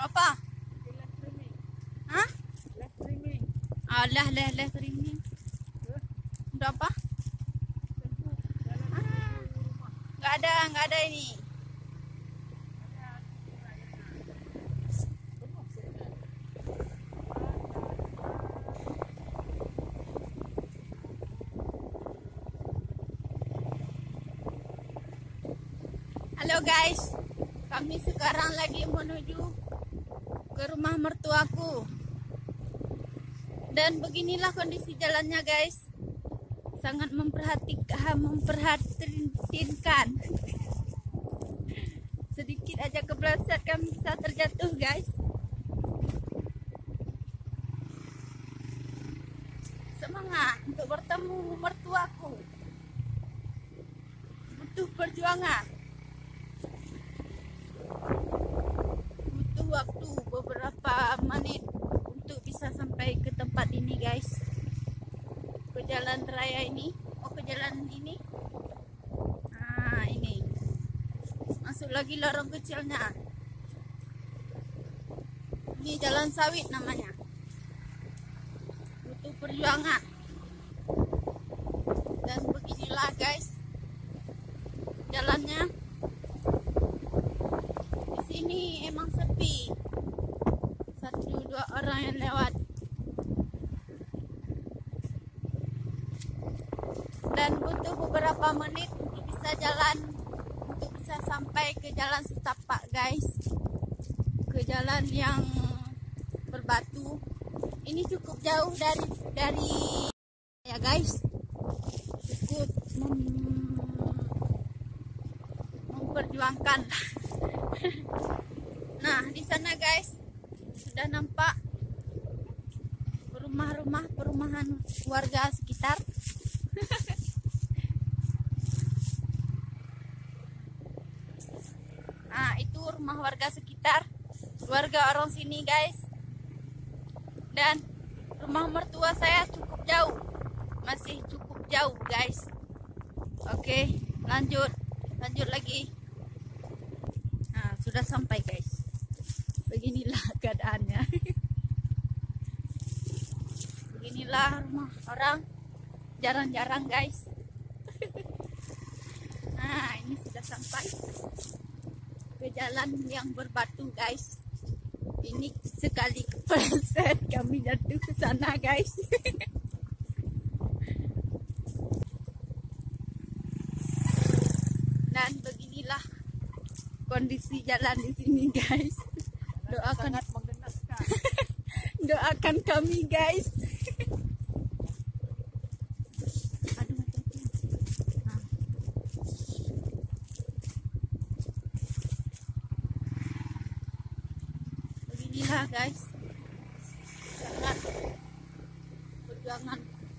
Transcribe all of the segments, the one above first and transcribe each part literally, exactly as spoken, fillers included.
Apa? Hah? Alah, leh, leh streaming. Udah apa? Ah, nggak ada, nggak ada ini. Halo guys, kami sekarang lagi menuju ke rumah mertuaku. Dan beginilah kondisi jalannya guys. Sangat memperhatikan, memperhatinkan. Sedikit aja kepleset kami bisa terjatuh guys. Semangat untuk bertemu mertuaku. Butuh perjuangan. Butuh waktu beberapa menit untuk bisa sampai ke tempat ini guys, ke jalan raya ini. Oh, ke jalan ini. Nah, ini masuk lagi lorong kecilnya. Ini jalan sawit namanya. Butuh perjuangan. Dan beginilah guys jalannya. Ini emang sepi, satu dua orang yang lewat, dan butuh beberapa menit untuk bisa jalan, untuk bisa sampai ke jalan setapak guys, ke jalan yang berbatu. Ini cukup jauh dari dari ya guys, cukup mem, memperjuangkan. Nah, di sana guys sudah nampak rumah-rumah perumahan warga sekitar. Nah, itu rumah warga sekitar, warga orang sini guys. Dan rumah mertua saya cukup jauh, masih cukup jauh guys. Oke, lanjut, lanjut lagi. Nah, sudah sampai guys. Beginilah keadaannya. Beginilah rumah orang. Jarang-jarang guys. Nah, ini sudah sampai ke jalan yang berbatu guys. Ini sekali kepleset kami jatuh ke sana guys. Dan beginilah kondisi jalan di sini guys. Doakan, sangat menggenaskan. Doakan kami guys. Aduh, nah. Beginilah guys, sangat perjuangan.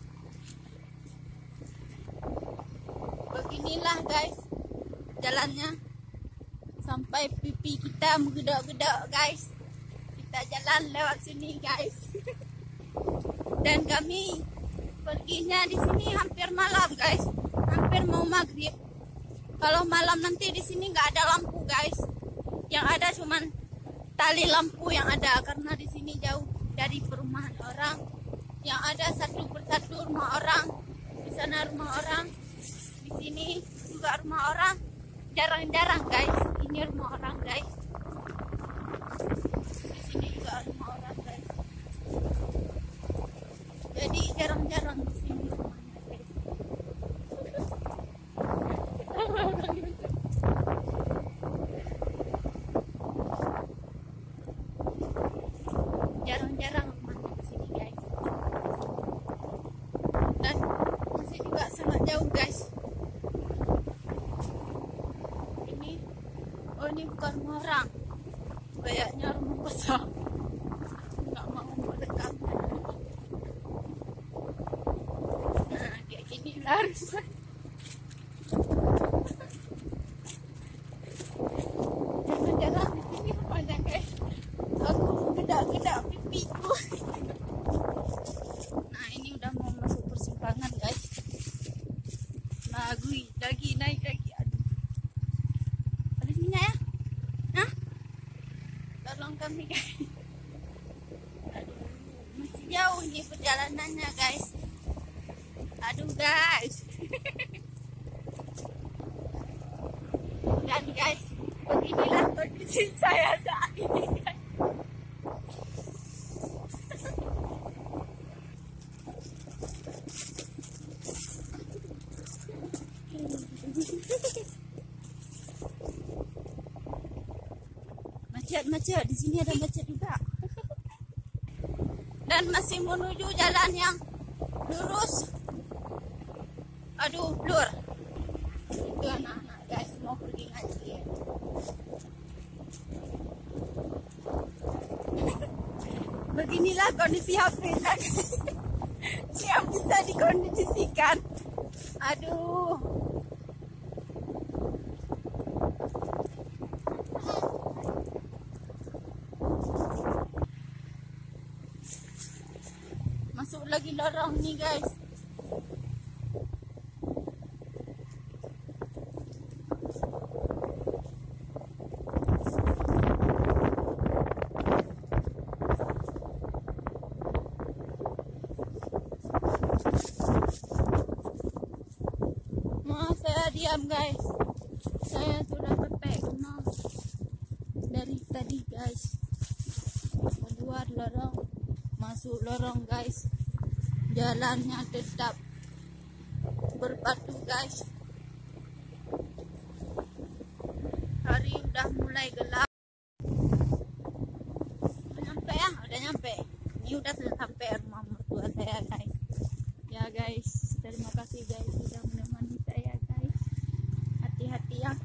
Beginilah guys jalannya. Sampai pipi kita menggedok-gedok guys. Kita jalan lewat sini guys. Dan kami perginya di sini hampir malam guys. Hampir mau maghrib. Kalau malam nanti di sini nggak ada lampu guys. Yang ada cuman tali lampu yang ada, karena di sini jauh dari perumahan orang. Yang ada satu persatu rumah orang. Di sana rumah orang. Di sini juga rumah orang. Jarang-jarang guys. Ini rumah orang guys. Di sini juga rumah orang guys. Jadi jarang-jarang di sini rumahnya guys. Jarang-jarang rumahnya di sini guys. Dan masih juga sangat jauh guys. Oh, ini bukan rumah orang, kayaknya rumah besar. Nggak mau mendekat. Nah, kayak gini harus. Jangan-jangan di sini banyak guys. Aku gedak-gedak pipiku. Nah, ini udah mau masuk persimpangan guys. Lagi, lagi naik lagi. Aduh. Ada sini ya? Nah, tolong kami nih guys. Aduh, masih jauh nih perjalanannya guys. Aduh guys. Dan guys, beginilah kondisi saya saat ini guys. Macet-macet, di sini ada macet juga. Dan masih menuju jalan yang lurus. Aduh, blur. Itu anak-anak guys mau pergi ngaji. Beginilah kondisi H P saya. Siap bisa dikondisikan. Aduh. Masuk lagi lorong nih guys. Nah, saya diam guys. Saya sudah capek nah, dari tadi guys. Keluar lorong, masuk lorong guys. Jalannya tetap berbatu guys. Hari udah mulai gelap. Udah nyampe ya, udah nyampe. Ini udah sampai rumah mertua saya guys. Ya guys, terima kasih guys sudah menemani saya guys. Hati-hati ya.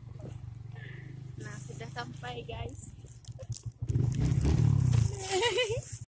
Nah, sudah sampai guys.